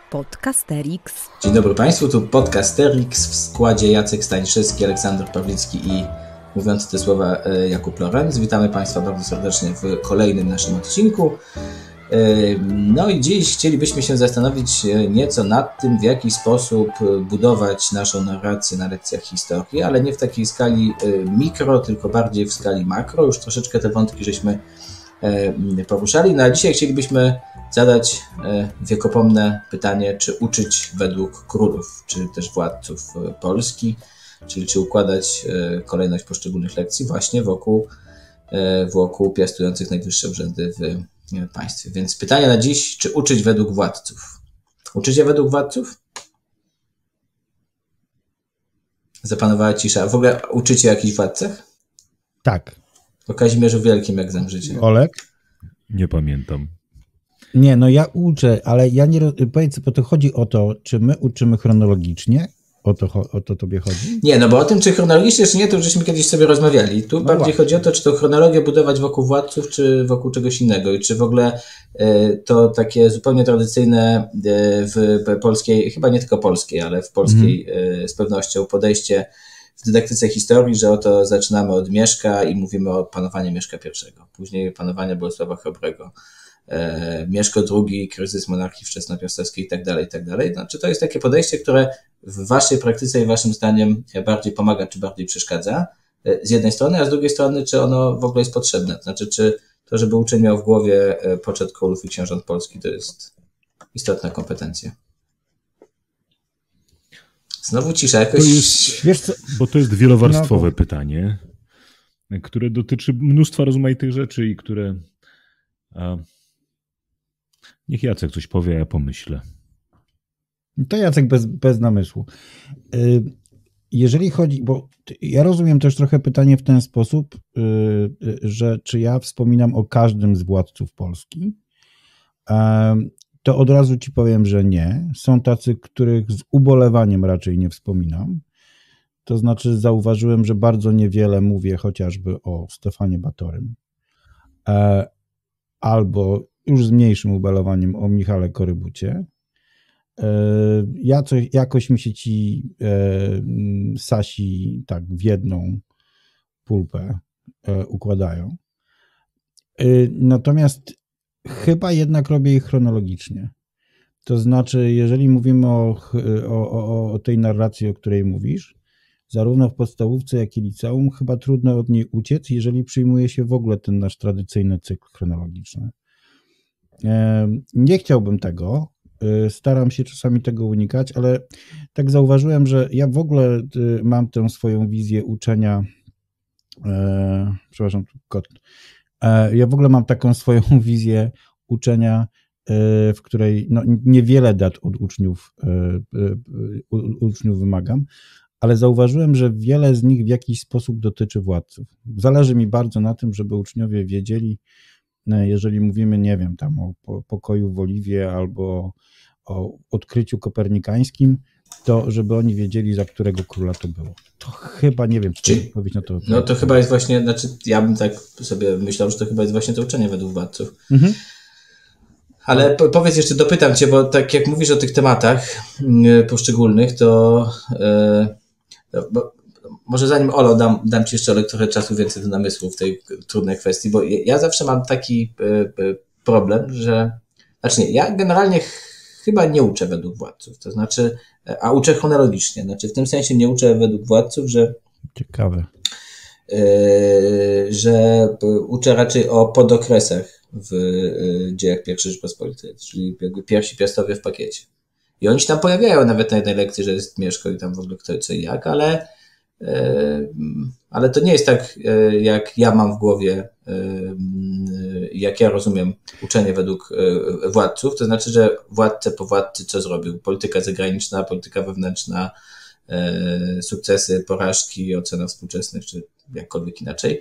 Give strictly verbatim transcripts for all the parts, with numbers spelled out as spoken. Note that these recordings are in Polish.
Podcasterix. Dzień dobry Państwu, tu Podcasterix w składzie Jacek Staniszewski, Aleksander Pawlicki i mówiący te słowa Jakub Lorenz. Witamy Państwa bardzo serdecznie w kolejnym naszym odcinku. No i dziś chcielibyśmy się zastanowić nieco nad tym, w jaki sposób budować naszą narrację na lekcjach historii, ale nie w takiej skali mikro, tylko bardziej w skali makro. Już troszeczkę te wątki żeśmy poruszali. No a dzisiaj chcielibyśmy zadać wiekopomne pytanie, czy uczyć według królów, czy też władców Polski, czyli czy układać kolejność poszczególnych lekcji właśnie wokół, wokół piastujących najwyższe urzędy w państwie. Więc pytanie na dziś, czy uczyć według władców? Uczycie według władców? Zapanowała cisza. W ogóle uczycie o jakichś władcach? Tak. O Kazimierzu Wielkim, jak znam życie. Olek? Nie pamiętam. Nie, no ja uczę, ale ja nie... Powiedz, bo to chodzi o to, czy my uczymy chronologicznie? O to, o to tobie chodzi? Nie, no bo o tym, czy chronologicznie, czy nie, to już żeśmy kiedyś sobie rozmawiali. Tu no bardziej właśnie chodzi o to, czy tą chronologię budować wokół władców, czy wokół czegoś innego. I czy w ogóle y, to takie zupełnie tradycyjne y, w polskiej, chyba nie tylko polskiej, ale w polskiej mm. y, z pewnością podejście w dydaktyce historii, że oto zaczynamy od Mieszka i mówimy o panowaniu Mieszka I. Później panowanie Bolesława Chrobrego. Mieszko drugi, kryzys monarchii wczesnopiastowskiej i tak dalej, i tak dalej. Znaczy to jest takie podejście, które w waszej praktyce i waszym zdaniem bardziej pomaga, czy bardziej przeszkadza z jednej strony, a z drugiej strony, czy ono w ogóle jest potrzebne? Znaczy, czy to, żeby uczeń miał w głowie poczet królów i książąt Polski, to jest istotna kompetencja? Znowu cisza jakoś... To jest, wiesz co? Bo to jest wielowarstwowe no, pytanie, które dotyczy mnóstwa rozmaitych rzeczy i które... A... Niech Jacek coś powie, a ja pomyślę. To Jacek bez, bez namysłu. Jeżeli chodzi, bo ja rozumiem też trochę pytanie w ten sposób, że czy ja wspominam o każdym z władców Polski, to od razu ci powiem, że nie. Są tacy, których z ubolewaniem raczej nie wspominam. To znaczy zauważyłem, że bardzo niewiele mówię chociażby o Stefanie Batorym. Albo już z mniejszym ubolewaniem o Michale Korybucie. Ja coś, jakoś mi się ci e, Sasi tak w jedną pulpę e, układają. E, natomiast chyba jednak robię ich chronologicznie. To znaczy, jeżeli mówimy o, o, o, o tej narracji, o której mówisz, zarówno w podstawówce, jak i liceum, chyba trudno od niej uciec, jeżeli przyjmuje się w ogóle ten nasz tradycyjny cykl chronologiczny. Nie chciałbym tego, staram się czasami tego unikać, ale tak zauważyłem, że ja w ogóle mam tę swoją wizję uczenia, e, przepraszam, kot, e, ja w ogóle mam taką swoją wizję uczenia, e, w której no, niewiele dat od uczniów, e, e, uczniów wymagam, ale zauważyłem, że wiele z nich w jakiś sposób dotyczy władców. Zależy mi bardzo na tym, żeby uczniowie wiedzieli, jeżeli mówimy, nie wiem, tam o pokoju w Oliwie albo o odkryciu kopernikańskim, to żeby oni wiedzieli, za którego króla to było. To chyba, nie wiem, czy odpowiedź na to... No to chyba jest właśnie, znaczy ja bym tak sobie myślał, że to chyba jest właśnie to uczenie według władców. Mhm. Ale po, powiedz jeszcze, dopytam cię, bo tak jak mówisz o tych tematach yy, poszczególnych, to... Yy, bo, może zanim Olo, dam, dam ci jeszcze trochę czasu więcej do namysłu w tej trudnej kwestii, bo ja zawsze mam taki problem, że, znaczy nie, ja generalnie chyba nie uczę według władców, to znaczy, a uczę chronologicznie, znaczy w tym sensie nie uczę według władców, że ciekawe, że uczę raczej o podokresach w dziejach pierwszej Rzeczypospolitej, czyli jakby pierwsi piastowie w pakiecie. I oni się tam pojawiają nawet na jednej lekcji, że jest Mieszko i tam w ogóle kto co i jak, ale ale to nie jest tak, jak ja mam w głowie, jak ja rozumiem uczenie według władców, to znaczy, że władcę po władcy co zrobił? Polityka zagraniczna, polityka wewnętrzna, sukcesy, porażki, ocena współczesnych, czy jakkolwiek inaczej.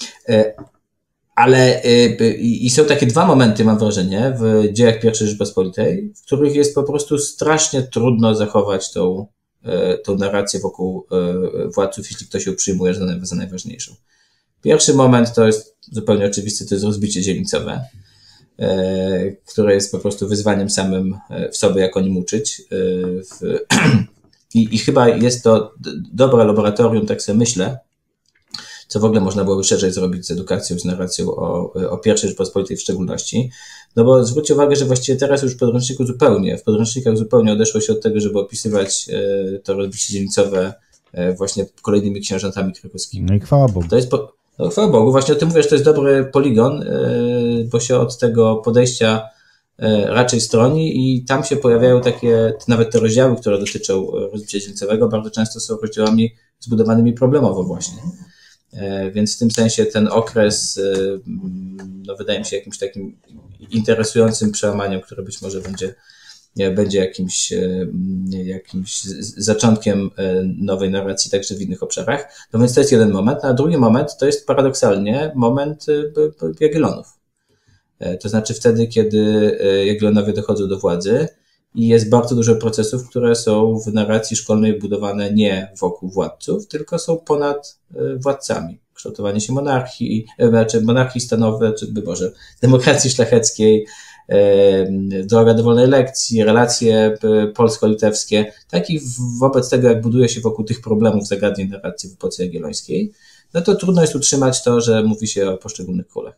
Ale i są takie dwa momenty, mam wrażenie, w dziejach pierwszej Rzeczypospolitej, w których jest po prostu strasznie trudno zachować tą tą narrację wokół władców, jeśli ktoś ją przyjmuje za, za najważniejszą. Pierwszy moment to jest zupełnie oczywisty, to jest rozbicie dzielnicowe. które jest po prostu wyzwaniem samym w sobie, jak o nim uczyć. I, i chyba jest to dobre laboratorium, tak sobie myślę, co w ogóle można byłoby szerzej zrobić z edukacją, z narracją o, o pierwszej Rzeczypospolitej w szczególności. No bo zwróćcie uwagę, że właściwie teraz już w podręczniku zupełnie, w podręcznikach zupełnie odeszło się od tego, żeby opisywać to rozbicie dzielnicowe właśnie kolejnymi książętami krakowskimi. No i chwała Bogu. To jest po, no chwała Bogu, właśnie o tym mówię, że to jest dobry poligon, bo się od tego podejścia raczej stroni i tam się pojawiają takie, nawet te rozdziały, które dotyczą rozbicia dzielnicowego, bardzo często są rozdziałami zbudowanymi problemowo właśnie. Więc w tym sensie ten okres no, wydaje mi się jakimś takim interesującym przełamaniem, które być może będzie, będzie jakimś, jakimś zaczątkiem nowej narracji także w innych obszarach. No więc to jest jeden moment, a drugi moment to jest paradoksalnie moment Jagiellonów. To znaczy wtedy, kiedy Jagiellonowie dochodzą do władzy i jest bardzo dużo procesów, które są w narracji szkolnej budowane nie wokół władców, tylko są ponad władcami. Kształtowanie się monarchii, znaczy monarchii stanowej, czy Boże, demokracji szlacheckiej, droga do wolnej elekcji, relacje polsko-litewskie, tak i wobec tego, jak buduje się wokół tych problemów zagadnień narracji w epoce jagiellońskiej, no to trudno jest utrzymać to, że mówi się o poszczególnych królach.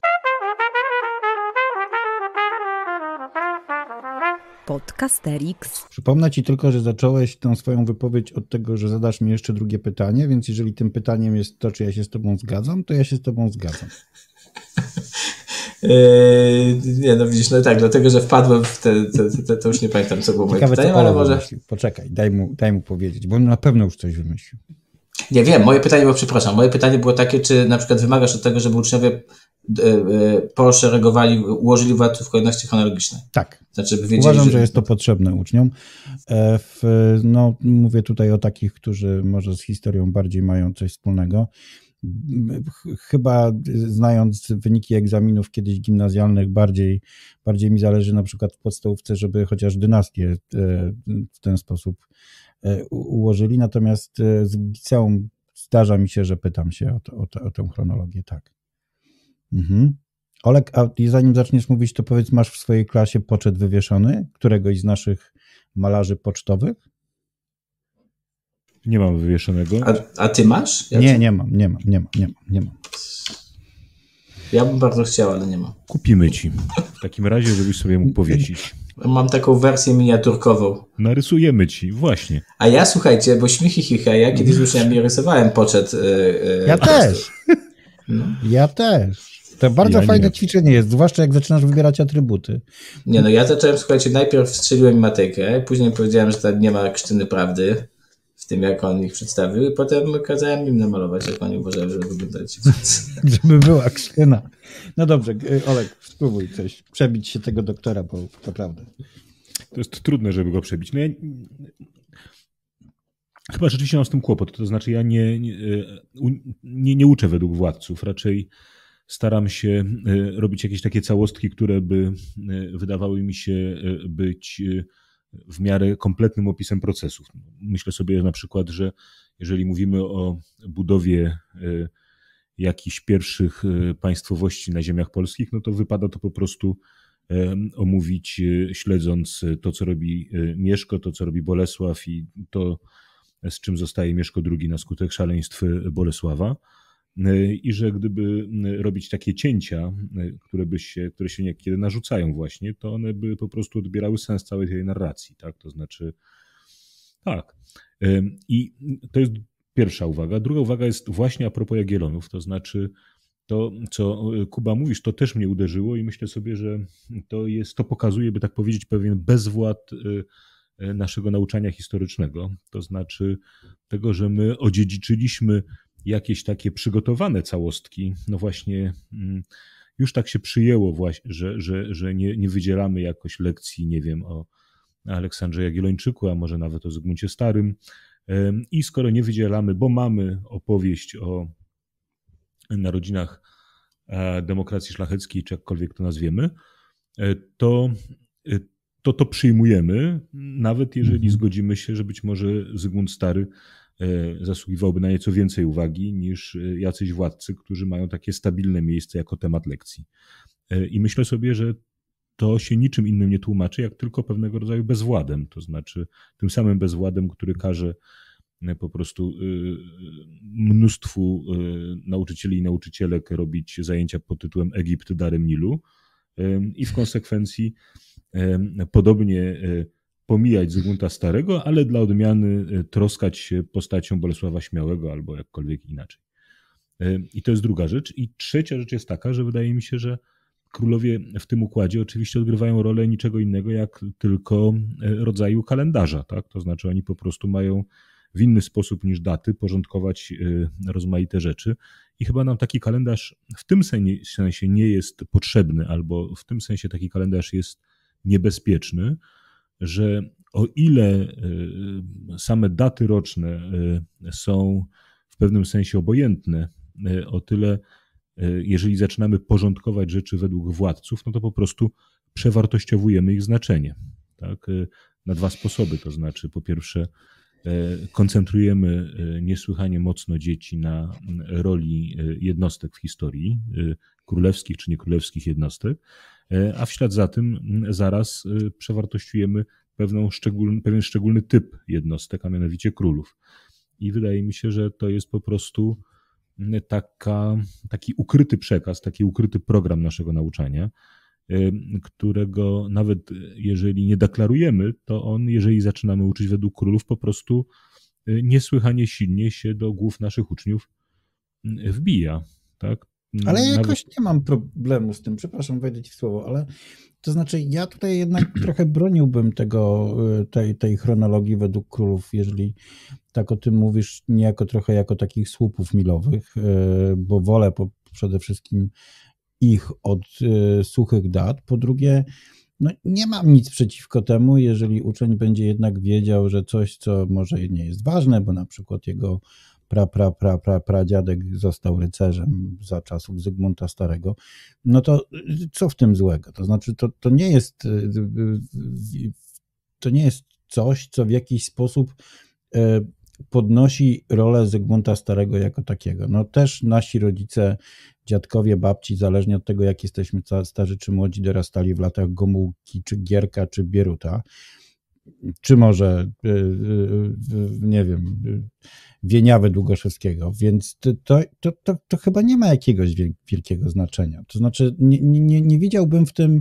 Podcasterix. Przypomnę Ci tylko, że zacząłeś tę swoją wypowiedź od tego, że zadasz mi jeszcze drugie pytanie, więc jeżeli tym pytaniem jest to, czy ja się z Tobą zgadzam, to ja się z Tobą zgadzam. Yy, nie, no widzisz, no tak, dlatego, że wpadłem w te, te, te to już nie pamiętam, co było moje Ciekawe, pytanie, co ale może... Wymyślił. Poczekaj, daj mu, daj mu powiedzieć, bo on na pewno już coś wymyślił. Nie wiem, moje pytanie było, przepraszam, moje pytanie było takie, czy na przykład wymagasz od tego, żeby uczniowie poszeregowali, ułożyli władców w kolejności chronologicznej. Tak. Znaczy, by wiedzieli, Uważam, że... że jest to potrzebne uczniom. W, no, mówię tutaj o takich, którzy może z historią bardziej mają coś wspólnego. Chyba znając wyniki egzaminów kiedyś gimnazjalnych, bardziej, bardziej mi zależy na przykład w podstawówce, żeby chociaż dynastię w ten sposób ułożyli. Natomiast z liceum zdarza mi się, że pytam się o, to, o, to, o tę chronologię. Tak. Mhm. Olek, a zanim zaczniesz mówić, to powiedz, masz w swojej klasie poczet wywieszony? Któregoś z naszych malarzy pocztowych? Nie mam wywieszonego. A, a ty masz? Ja nie, ty... nie mam, nie mam, nie mam, nie mam, nie mam. Ja bym bardzo chciał, ale nie mam. Kupimy ci. W takim razie, żebyś sobie mógł powiesić. Mam taką wersję miniaturkową. Narysujemy ci, właśnie. A ja, słuchajcie, bo śmichy chicha, ja kiedyś już nie rysowałem poczet. Yy, ja też. No. Ja też. To bardzo ja fajne nie. ćwiczenie jest, zwłaszcza jak zaczynasz wybierać atrybuty. Nie no, ja zacząłem, słuchajcie, najpierw strzeliłem matykę, później powiedziałem, że tam nie ma krztyny prawdy w tym, jak on ich przedstawił, i potem kazałem im namalować, jak oni uważają, że wyglądać. Żeby była krztyna. No dobrze, Olek, spróbuj coś, przebić się tego doktora, bo naprawdę. To jest trudne, żeby go przebić. No ja... Chyba rzeczywiście mam z tym kłopot, to znaczy ja nie, nie, nie, nie uczę według władców, raczej staram się robić jakieś takie całostki, które by wydawały mi się być w miarę kompletnym opisem procesów. Myślę sobie na przykład, że jeżeli mówimy o budowie jakichś pierwszych państwowości na ziemiach polskich, no to wypada to po prostu omówić, śledząc to, co robi Mieszko, to, co robi Bolesław i to, z czym zostaje Mieszko drugi na skutek szaleństw Bolesława. I że gdyby robić takie cięcia, które, by się, które się niekiedy narzucają właśnie, to one by po prostu odbierały sens całej tej narracji. Tak? To znaczy, tak. I to jest pierwsza uwaga. Druga uwaga jest właśnie a propos Jagiellonów, to znaczy to, co Kuba mówisz, to też mnie uderzyło i myślę sobie, że to jest, to pokazuje, by tak powiedzieć, pewien bezwład naszego nauczania historycznego. To znaczy tego, że my odziedziczyliśmy jakieś takie przygotowane całostki, no właśnie już tak się przyjęło właśnie, że, że, że nie, nie wydzielamy jakoś lekcji, nie wiem, o Aleksandrze Jagiellończyku, a może nawet o Zygmuncie Starym. I skoro nie wydzielamy, bo mamy opowieść o narodzinach demokracji szlacheckiej, czy jakkolwiek to nazwiemy, to to, to przyjmujemy, nawet jeżeli mhm. zgodzimy się, że być może Zygmunt Stary zasługiwałby na nieco więcej uwagi niż jacyś władcy, którzy mają takie stabilne miejsce jako temat lekcji. I myślę sobie, że to się niczym innym nie tłumaczy, jak tylko pewnego rodzaju bezwładem, to znaczy tym samym bezwładem, który każe po prostu mnóstwu nauczycieli i nauczycielek robić zajęcia pod tytułem Egipt darem Nilu i w konsekwencji podobnie pomijać Zygmunta Starego, ale dla odmiany troskać się postacią Bolesława Śmiałego albo jakkolwiek inaczej. I to jest druga rzecz. I trzecia rzecz jest taka, że wydaje mi się, że królowie w tym układzie oczywiście odgrywają rolę niczego innego jak tylko rodzaju kalendarza. Tak? To znaczy oni po prostu mają w inny sposób niż daty porządkować rozmaite rzeczy i chyba nam taki kalendarz w tym sensie nie jest potrzebny, albo w tym sensie taki kalendarz jest niebezpieczny, że o ile same daty roczne są w pewnym sensie obojętne, o tyle jeżeli zaczynamy porządkować rzeczy według władców, no to po prostu przewartościowujemy ich znaczenie. Tak? Na dwa sposoby, to znaczy po pierwsze koncentrujemy niesłychanie mocno dzieci na roli jednostek w historii, królewskich czy niekrólewskich jednostek, a w ślad za tym zaraz przewartościujemy pewną szczególny, pewien szczególny typ jednostek, a mianowicie królów. I wydaje mi się, że to jest po prostu taka, taki ukryty przekaz, taki ukryty program naszego nauczania, którego nawet jeżeli nie deklarujemy, to on, jeżeli zaczynamy uczyć według królów, po prostu niesłychanie silnie się do głów naszych uczniów wbija. Tak? Ale ja nawet... jakoś nie mam problemu z tym, przepraszam, wejdę ci w słowo, ale to znaczy ja tutaj jednak trochę broniłbym tego, tej, tej chronologii według królów, jeżeli tak o tym mówisz, niejako trochę jako takich słupów milowych, bo wolę po, przede wszystkim ich od y, suchych dat. Po drugie, no nie mam nic przeciwko temu, jeżeli uczeń będzie jednak wiedział, że coś, co może nie jest ważne, bo na przykład jego pra, pra, pra, pra, pradziadek został rycerzem za czasów Zygmunta Starego, no to co w tym złego? To znaczy, to, to nie jest to nie jest coś, co w jakiś sposób y, podnosi rolę Zygmunta Starego jako takiego. No też nasi rodzice, dziadkowie, babci, zależnie od tego, jak jesteśmy starzy czy młodzi, dorastali w latach Gomułki, czy Gierka, czy Bieruta, czy może, nie wiem, Wieniawy Długoszewskiego, więc to, to, to, to chyba nie ma jakiegoś wielkiego znaczenia. To znaczy nie, nie, nie widziałbym w tym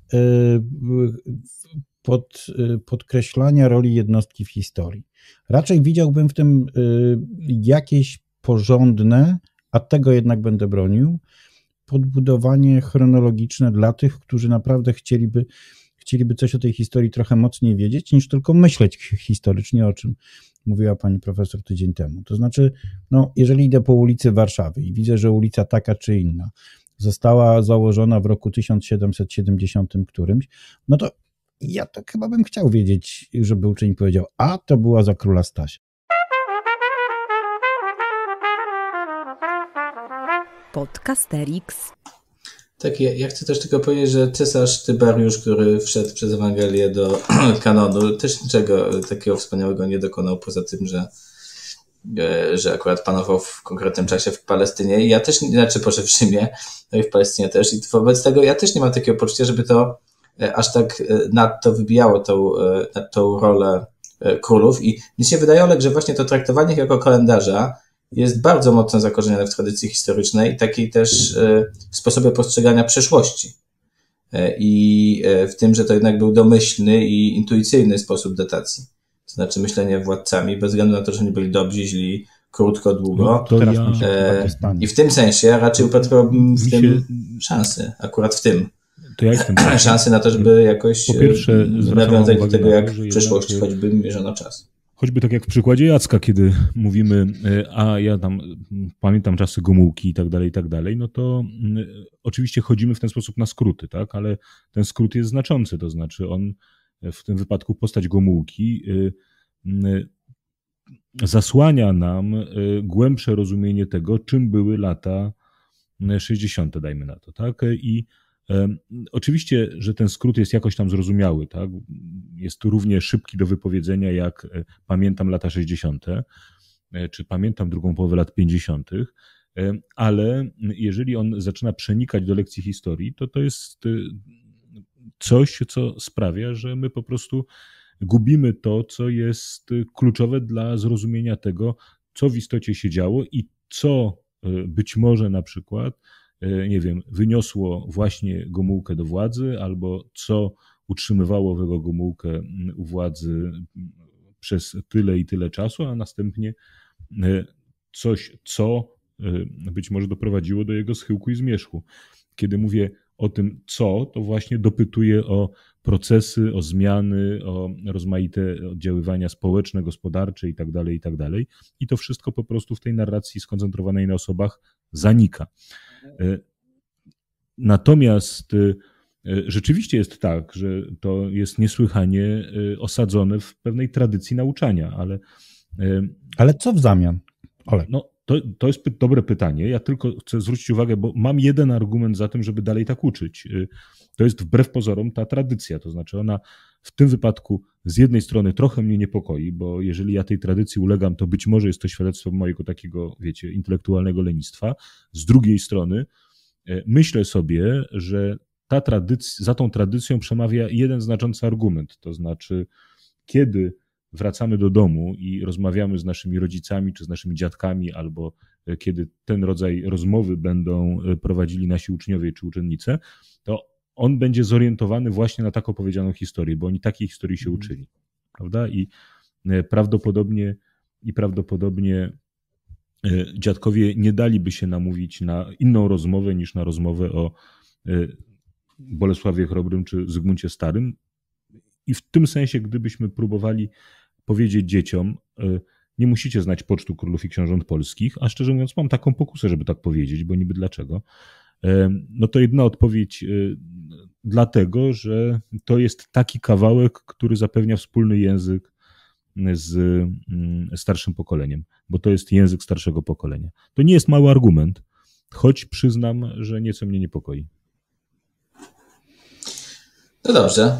pod, podkreślania roli jednostki w historii. Raczej widziałbym w tym jakieś porządne, a tego jednak będę bronił, podbudowanie chronologiczne dla tych, którzy naprawdę chcieliby, chcieliby coś o tej historii trochę mocniej wiedzieć, niż tylko myśleć historycznie, o czym mówiła pani profesor tydzień temu. To znaczy, no, jeżeli idę po ulicy Warszawy i widzę, że ulica taka czy inna została założona w roku tysiąc siedemset siedemdziesiątym którymś, no to ja to chyba bym chciał wiedzieć, żeby uczeń powiedział, a to była za króla Stasia. Podcasterix. Tak, ja, ja chcę też tylko powiedzieć, że cesarz Tyberiusz, który wszedł przez Ewangelię do kanonu, też niczego takiego wspaniałego nie dokonał, poza tym, że, że akurat panował w konkretnym czasie w Palestynie. I ja też, znaczy poszedł w Rzymie, no i w Palestynie też. I wobec tego ja też nie mam takiego poczucia, żeby to aż tak nadto wybijało tą, tą rolę królów. I mi się wydaje, Olek, że właśnie to traktowanie ich jako kalendarza jest bardzo mocno zakorzenione w tradycji historycznej, takiej też w sposobie postrzegania przeszłości. I w tym, że to jednak był domyślny i intuicyjny sposób datacji. To znaczy myślenie władcami, bez względu na to, że nie byli dobrzy, źli, krótko, długo. No, teraz ja... e, I w tym sensie raczej upatrywałbym w tym się... szansy, akurat w tym. To ja jestem szansy na to, żeby jakoś po pierwsze nawiązać do tego, jak w przyszłości jednak... choćby mierzono czas. Choćby tak jak w przykładzie Jacka, kiedy mówimy, a ja tam pamiętam czasy Gomułki i tak dalej, i tak dalej, no to oczywiście chodzimy w ten sposób na skróty, tak, ale ten skrót jest znaczący, to znaczy on w tym wypadku postać Gomułki zasłania nam głębsze rozumienie tego, czym były lata sześćdziesiąte, dajmy na to, tak, i oczywiście, że ten skrót jest jakoś tam zrozumiały, tak? Jest tu równie szybki do wypowiedzenia jak pamiętam lata sześćdziesiąte, czy pamiętam drugą połowę lat pięćdziesiątych, ale jeżeli on zaczyna przenikać do lekcji historii, to to jest coś, co sprawia, że my po prostu gubimy to, co jest kluczowe dla zrozumienia tego, co w istocie się działo i co być może na przykład, nie wiem, wyniosło właśnie Gomułkę do władzy, albo co utrzymywało jego Gomułkę u władzy przez tyle i tyle czasu, a następnie coś, co być może doprowadziło do jego schyłku i zmierzchu. Kiedy mówię o tym co, to właśnie dopytuję o procesy, o zmiany, o rozmaite oddziaływania społeczne, gospodarcze itd., itd. I to wszystko po prostu w tej narracji skoncentrowanej na osobach zanika. Natomiast rzeczywiście jest tak, że to jest niesłychanie osadzone w pewnej tradycji nauczania, ale... Ale co w zamian? Olek. No, to, to jest dobre pytanie. Ja tylko chcę zwrócić uwagę, bo mam jeden argument za tym, żeby dalej tak uczyć. To jest wbrew pozorom ta tradycja, to znaczy ona w tym wypadku z jednej strony trochę mnie niepokoi, bo jeżeli ja tej tradycji ulegam, to być może jest to świadectwo mojego takiego, wiecie, intelektualnego lenistwa. Z drugiej strony myślę sobie, że ta tradycja, za tą tradycją przemawia jeden znaczący argument, to znaczy kiedy wracamy do domu i rozmawiamy z naszymi rodzicami czy z naszymi dziadkami, albo kiedy ten rodzaj rozmowy będą prowadzili nasi uczniowie czy uczennice, to on będzie zorientowany właśnie na tak opowiedzianą historię, bo oni takiej historii się uczyli, prawda? I prawdopodobnie, i prawdopodobnie dziadkowie nie daliby się namówić na inną rozmowę niż na rozmowę o Bolesławie Chrobrym czy Zygmuncie Starym. I w tym sensie, gdybyśmy próbowali powiedzieć dzieciom, nie musicie znać pocztu królów i książąt polskich, a szczerze mówiąc mam taką pokusę, żeby tak powiedzieć, bo niby dlaczego, no to jedna odpowiedź dlatego, że to jest taki kawałek, który zapewnia wspólny język z starszym pokoleniem, bo to jest język starszego pokolenia. To nie jest mały argument, choć przyznam, że nieco mnie niepokoi. No dobrze.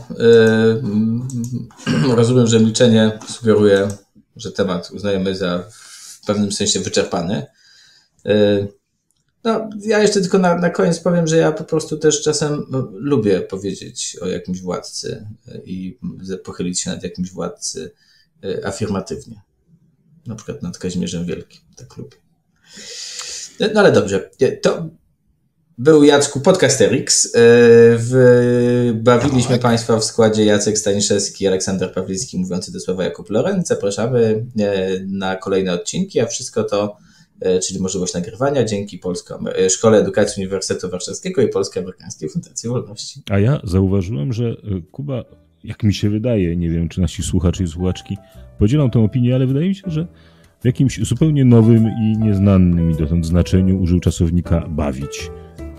Yy, rozumiem, że milczenie sugeruje, że temat uznajemy za w pewnym sensie wyczerpany. Yy, no, ja jeszcze tylko na, na koniec powiem, że ja po prostu też czasem lubię powiedzieć o jakimś władcy i pochylić się nad jakimś władcy afirmatywnie. Na przykład nad Kazimierzem Wielkim. Tak lubię. No ale dobrze. To był Jacku Podcasterix. Bawiliśmy Państwa w składzie Jacek Staniszewski, Aleksander Pawlicki, mówiący do słowa Jakub Lorenz. Zapraszamy na kolejne odcinki, a wszystko to, czyli możliwość nagrywania, dzięki Polsko, Szkole Edukacji Uniwersytetu Warszawskiego i Polsko-Amerykańskiej Fundacji Wolności. A ja zauważyłem, że Kuba, jak mi się wydaje, nie wiem, czy nasi słuchacze i słuchaczki podzielą tę opinię, ale wydaje mi się, że w jakimś zupełnie nowym i nieznanym mi dotąd znaczeniu użył czasownika bawić.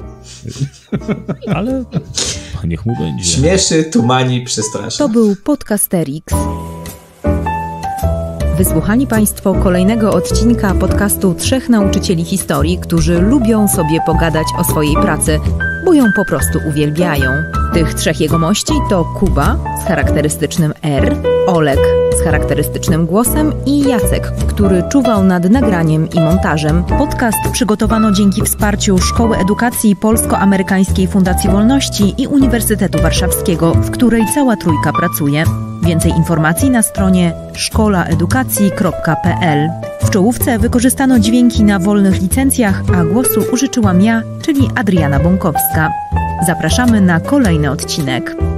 Ale niech mu będzie. Śmieszy, tumani, przestrasza. To był Podcasterix. Wysłuchani Państwo kolejnego odcinka podcastu Trzech Nauczycieli Historii, którzy lubią sobie pogadać o swojej pracy, bo ją po prostu uwielbiają. Tych trzech jegomości to Kuba z charakterystycznym R, Olek z charakterystycznym głosem i Jacek, który czuwał nad nagraniem i montażem. Podcast przygotowano dzięki wsparciu Szkoły Edukacji Polsko-Amerykańskiej Fundacji Wolności i Uniwersytetu Warszawskiego, w której cała trójka pracuje. Więcej informacji na stronie szkola edukacji kropka p l. W czołówce wykorzystano dźwięki na wolnych licencjach, a głosu użyczyłam ja, czyli Adriana Bąkowska. Zapraszamy na kolejny odcinek.